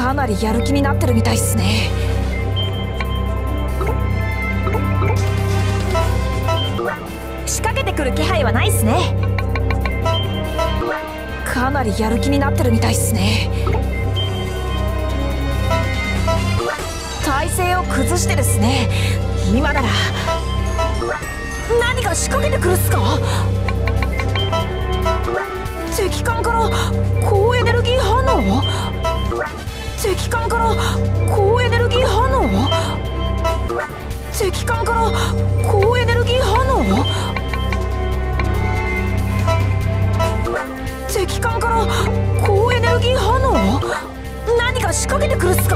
かなりやる気になってるみたいっすね。仕掛けてくる気配はないっすね。かなりやる気になってるみたいっすね。体勢を崩してですね。今なら何か仕掛けてくるっすか。敵艦から高エネルギー反応。敵艦から高エネルギー反応。敵艦から高エネルギー反応。敵艦から高エネルギー反応。何か仕掛けてくるっすか。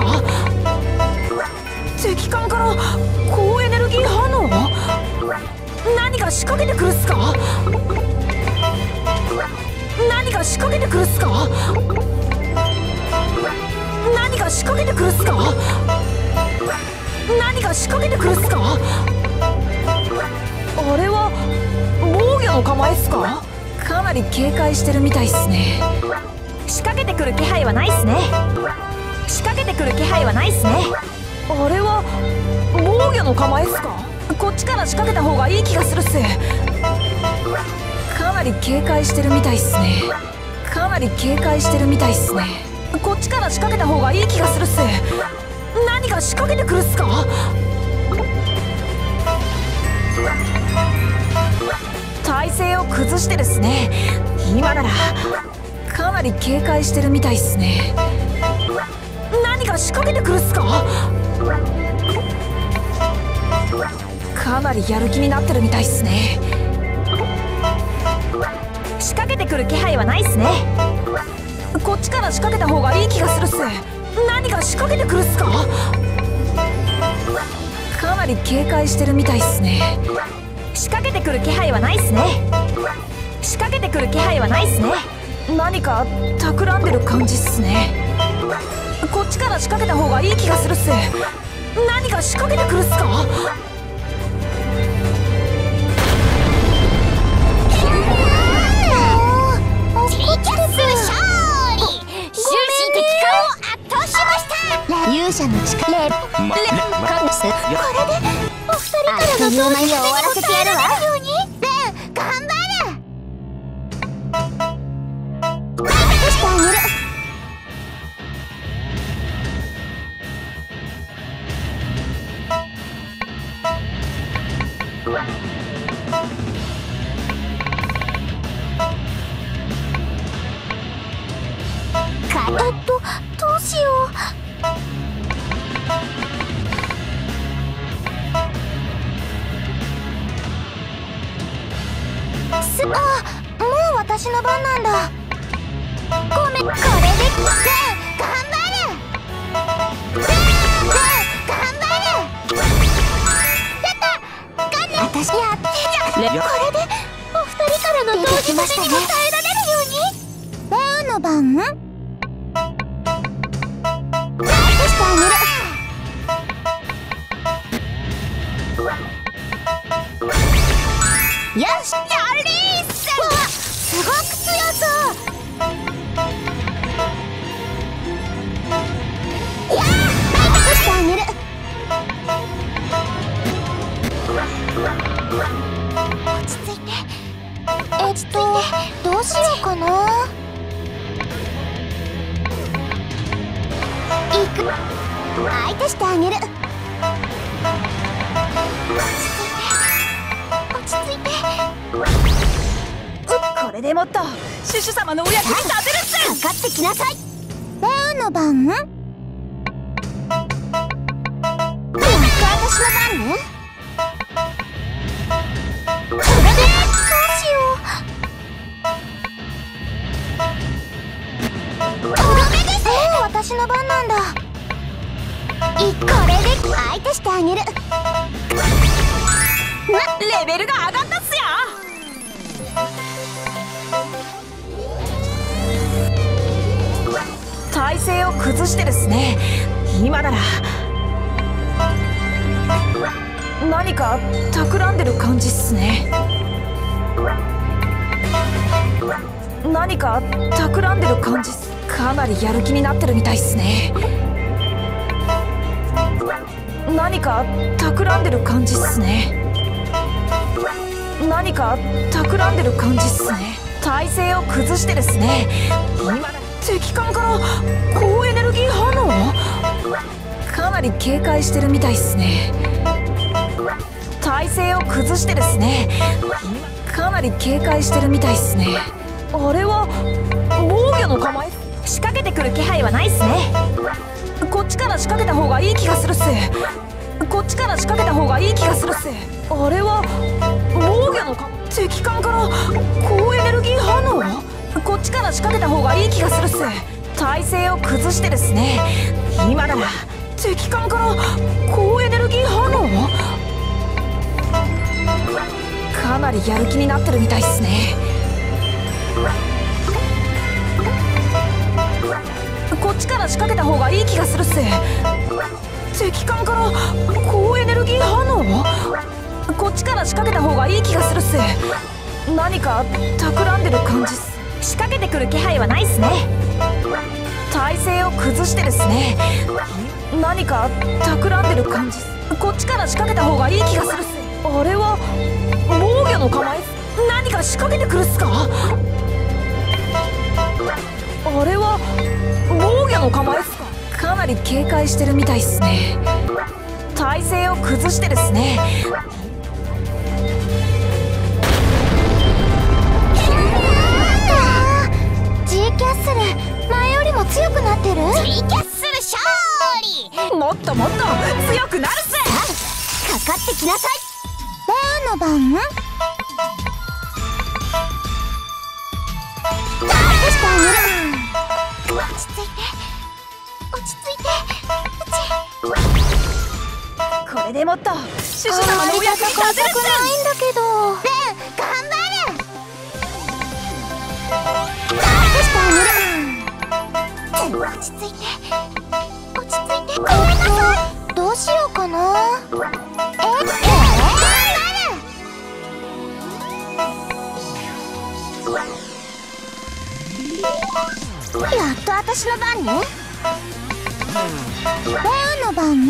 敵艦から高エネルギー反応。何か仕掛けてくるっすか。何か仕掛けてくるっすか。何か仕掛けてくるっすか。何か仕掛けてくるっすか。あれは防御の構えっすか。かなり警戒してるみたいっすね。仕掛けてくる気配はないっすね。仕掛けてくる気配はないっすね。あれは防御の構えっすか。こっちから仕掛けた方がいい気がするっす。かなり警戒してるみたいっすね。かなり警戒してるみたいっすね。こっちから仕掛けた方がいい気がするっす。何か仕掛けてくるっすか。体勢を崩してですね。今ならかなり警戒してるみたいっすね。何か仕掛けてくるっすか。かなりやる気になってるみたいっすね。仕掛けてくる気配はないっすね。こっちから仕掛けた方がいい気がするっす。何か仕掛けてくるっすか。かなり警戒してるみたいっすね。仕掛けてくる気配はないっすね。仕掛けてくる気配はないっすね。何か企んでる感じっすね。こっちから仕掛けた方がいい気がするっす。何か仕掛けてくるっすか。 勇者の力これでお二人からの投資に終わらせてやるわ。頑張る。してあげる。どうしよう。もう私の番なんだ。ごめん。これで頑張る。頑張る。やった。私やってこれでお二人からの投資にも耐えられるように。レオの番。してあげる。よし、やりーっす。すごく強そう。してあげる。落ち着いて。どうしようかな。行く。相手してあげる。落ち着いて。 これでもっとシュシュ様のお役に立てるっす。 かかってきなさい。レオの番。私の番ね。これでどうしよう。私の番なんだ。これで相手してあげる。 レベルが上がったっすよ。体勢を崩してですね。今なら何か企んでる感じっすね。何か企んでる感じっす。 かなりやる気になってるみたいっすね。何か企んでる感じっすね。何か企んでる感じっすね。体勢を崩してですね。今敵艦から高エネルギー反応。かなり警戒してるみたいっすね。体勢を崩してですね。かなり警戒してるみたいっすね。あれは防御の構え。仕掛けてくる気配はないっすね。こっちから仕掛けた方がいい気がするっす。こっちから仕掛けた方がいい気がするっす。あれは防御の敵艦から高エネルギー反応。こっちから仕掛けた方がいい気がするっす。体勢を崩してですね。今なら敵艦から高エネルギー反応。かなりやる気になってるみたいっすね。こっちから仕掛けた方がいい気がするっす。敵艦から高エネルギー反応。こっちから仕掛けた方がいい気がするっす。何か企んでる感じっす。仕掛けてくる気配はないっすね。体勢を崩してですね。何か企んでる感じっす。こっちから仕掛けた方がいい気がするっす。あれは防御の構え。何か仕掛けてくるっすか。あれは防御の構えっすか。かなり警戒してるみたいっすね。体勢を崩してですね。 G キャッスル前よりも強くなってる。 G キャッスル勝利。 もっともっと強くなるっす。かかってきなさい。レアの番。倒してあげる。落ち着いて落ち着いて。 これでもっとシュシュ様のお役に立てるっす。 ないんだけど。レン頑張る。倒してあげる。落ち着いて落ち着いて。どうしようかな。やっと私の番ね。レアの番ね。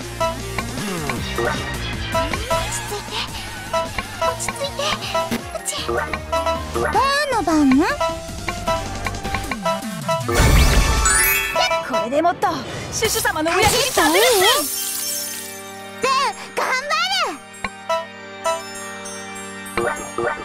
落ち着いて落ち着いて。レアの番ね。 これでもっとシュシュ様のお役に立てるっす。 レン頑張る。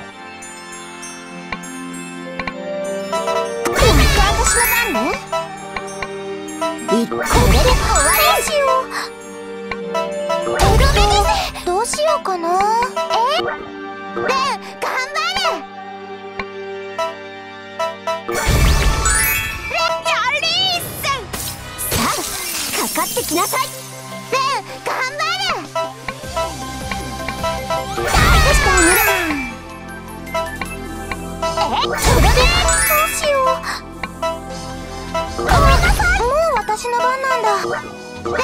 私の番ね。これで終わりしよう。とどめです。どうしようかな。レン頑張る。やりーせ。さあかかってきなさい。レン頑張る。倒してあげる。とどめ。どうしよう。ごめんなさい。もう私の番なんだ。レン頑張る。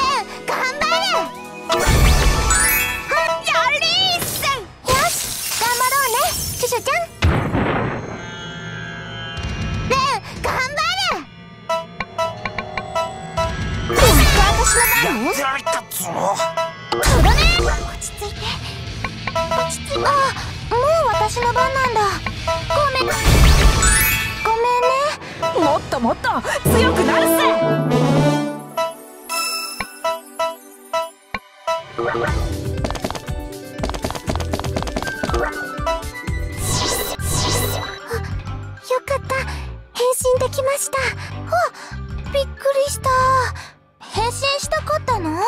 やりーせ。よし頑張ろうねシュシュちゃん。レン頑張る。私の番ね。 やってられたっつうの。 とどめ。落ち着いて落ち着いて。もう私の番なんだ。ごめんね。 もっともっと強くなるっす。 よかった。変身できました。びっくりした。変身したかったの？はい、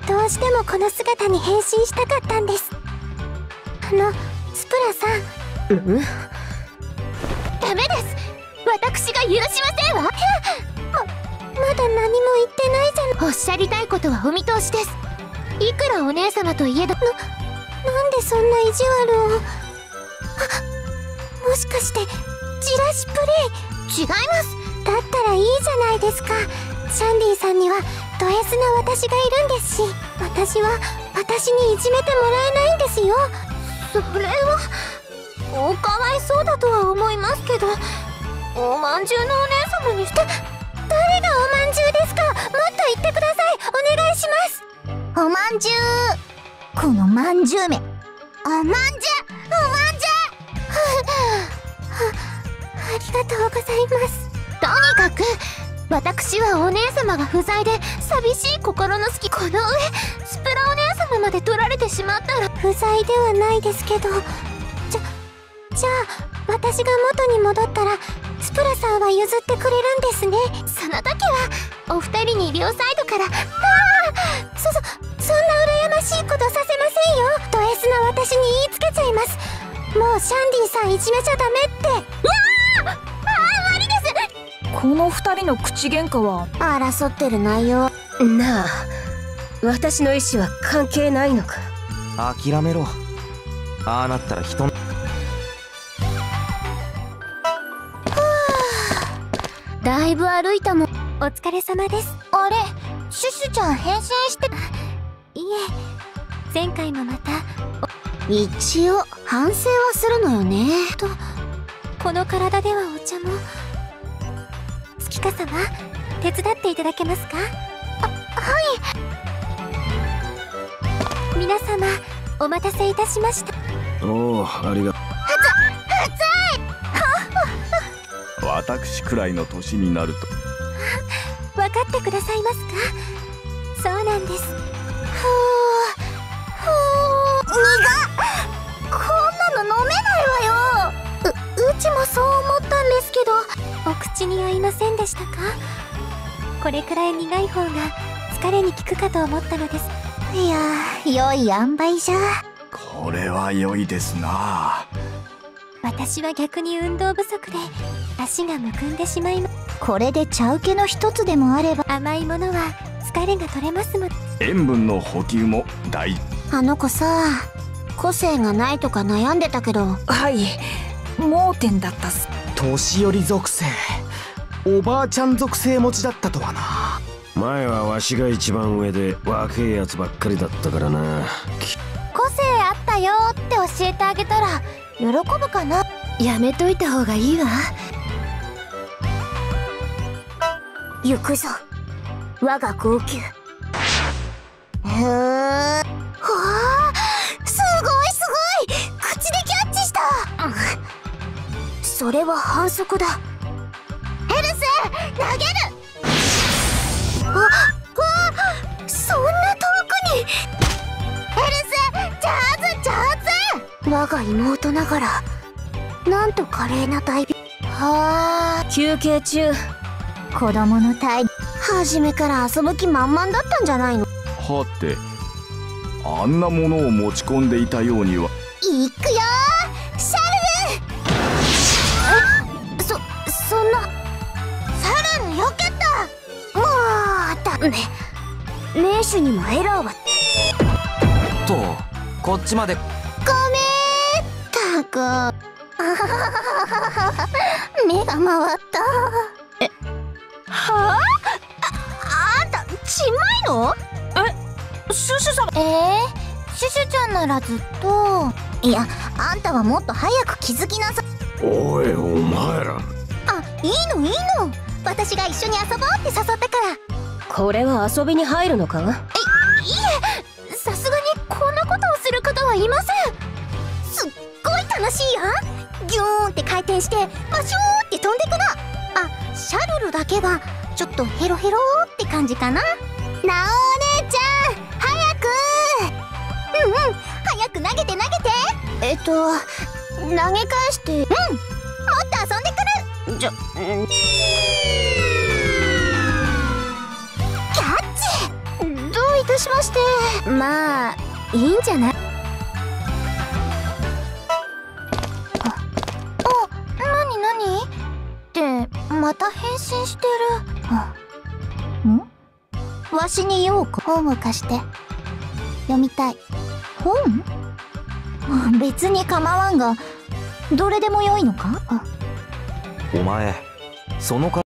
どうしてもこの姿に変身したかったんです。スプラさん。ダメです。私が許しませんわ。まだ何も言ってないじゃん。おっしゃりたいことはお見通しです。いくらお姉様といえど。なんでそんな意地悪を。もしかしてじらしプレイ。違います。だったらいいじゃないですか。シャンディさんにはド S な私がいるんですし、私は私にいじめてもらえないんですよ。それはおかわいそうだとは思いますけど。 おまんじゅうのお姉様にして。誰がおまんじゅうですか？もっと言ってください。お願いします。おまんじゅう。このまんじゅうめ。おまんじゅう、おまんじゅう。ありがとうございます。とにかく私はお姉様が不在で寂しい心の隙。この上スプラお姉様まで取られてしまったら。不在ではないですけど、じゃあ私が元に戻ったらスプラさんは譲ってくれるんですね。その時はお二人に両サイドから。そんな羨ましいことさせませんよ。ド S な私に言いつけちゃいます。もうシャンディさんいじめちゃダメって。悪いです。 この二人の口喧嘩は争ってる内容なあ、私の意思は関係ないのか？ 諦めろ。ああなったら人の。 だいぶ歩いたもん。お疲れ様です。あれ、シュシュちゃん変身して。いえ、前回もまた一応反省はするのよね。と、この体ではお茶も。月香様、手伝っていただけますか？はい。皆様、お待たせいたしました。 おお、ありがとう。 私くらいの年になると。 分かってくださいますか？そうなんです。苦っ。こんなの飲めないわよ。うちもそう思ったんですけど、お口に合いませんでしたか？これくらい苦い方が疲れに効くかと思ったのです。いやー、良い塩梅じゃ。 これは良いですな。 私は逆に運動不足で足がむくんでしまいます。これで茶受けの一つでもあれば。甘いものは疲れが取れますもん。 塩分の補給も大。 あの子さ、個性がないとか悩んでたけど。 はい、盲点だったっす。 年寄り属性、おばあちゃん属性持ちだったとはな。 前はわしが一番上で若えやつばっかりだったからな。 個性あったよって教えてあげたら喜ぶかな。 やめといた方がいいわ。 行くぞ、我が号泣。はあ、すごい口でキャッチした。それは反則だ。ヘルス投げる。そんな遠くに。ヘルス上手。我が妹ながらなんと華麗な大病。はあ、 休憩中。 子供の態度、初めから遊ぶ気満々だったんじゃないの？ はて、あんなものを持ち込んでいたようには。 いくよー、シャルル。そんな。シャルルよけた。もうダメ。名手にもエラーは。 とこっちまで。 ごめんたく。目が回った。はあ？あんたちんまいの？ シュシュ様。 シュシュちゃんならずっと。いや、あんたはもっと早く気づきなさい。 おい、お前ら。 いいの。私が一緒に遊ぼうって誘ったから。 これは遊びに入るのか？ いえ、さすがにこんなことをする方はいません。すっごい楽しいよ。ギューンって回転してパシューって飛んでくの。シャルルだけはちょっとヘロヘロって感じかな。なお姉ちゃん、早く。早く投げて。投げ返して。もっと遊んでくる。キャッチ。どういたしまして。まあいいんじゃない？何ってまた変身してる。わしにようか。本を貸して。読みたい。本？別に構わんが、どれでもよいのか？ お前その